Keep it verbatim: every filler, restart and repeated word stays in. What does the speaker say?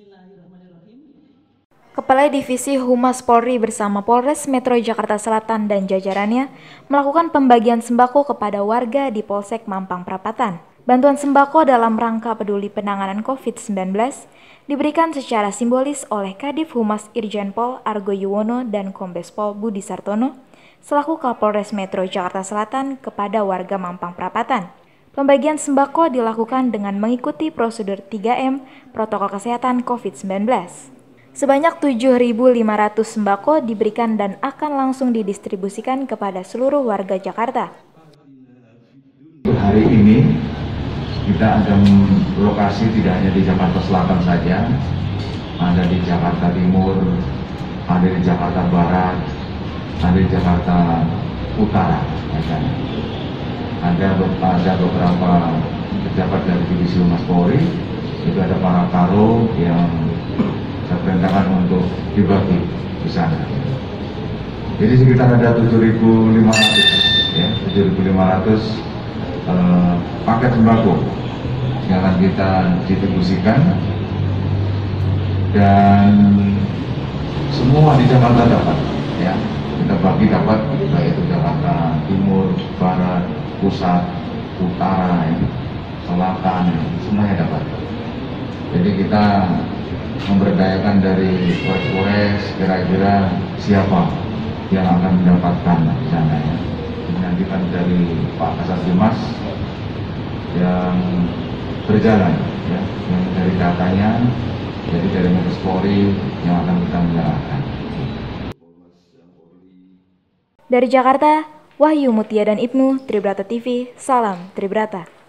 Kepala Divisi Humas Polri bersama Polres Metro Jakarta Selatan dan jajarannya melakukan pembagian sembako kepada warga di Polsek Mampang Perapatan. Bantuan sembako dalam rangka peduli penanganan covid sembilan belas diberikan secara simbolis oleh Kadif Humas Irjen Pol Argo Yuwono dan Kombes Pol Budi Sartono selaku Kapolres Metro Jakarta Selatan kepada warga Mampang Perapatan. Pembagian sembako dilakukan dengan mengikuti prosedur tiga M protokol kesehatan covid sembilan belas. Sebanyak tujuh ribu lima ratus sembako diberikan dan akan langsung didistribusikan kepada seluruh warga Jakarta. Hari ini kita ada lokasi tidak hanya di Jakarta Selatan saja, ada di Jakarta Timur, ada di Jakarta Barat, ada di Jakarta Utara. Ada, ada beberapa pejabat dari Divisi Humas Polri, itu ada para karo yang saya perintahkan untuk dibagi di sana. Jadi sekitar ada tujuh ribu lima ratus ya, tujuh ribu lima ratus eh, paket sembako yang akan kita distribusikan, dan semua di Jakarta dapat ya. Kita bagi dapat baik itu Jakarta Timur, Barat, Pusat, Utara, ya, Selatan, semuanya dapat. Jadi kita memberdayakan dari Polres kira-kira siapa yang akan mendapatkan di sana ya. Nanti kan dari Pak Kasat Humas yang berjalan ya, yang dari datanya, jadi dari Mabes Polri yang akan kita menyerahkan. Dari Jakarta, Wahyu Mutia dan Ibnu, Tribrata T V, salam Tribrata.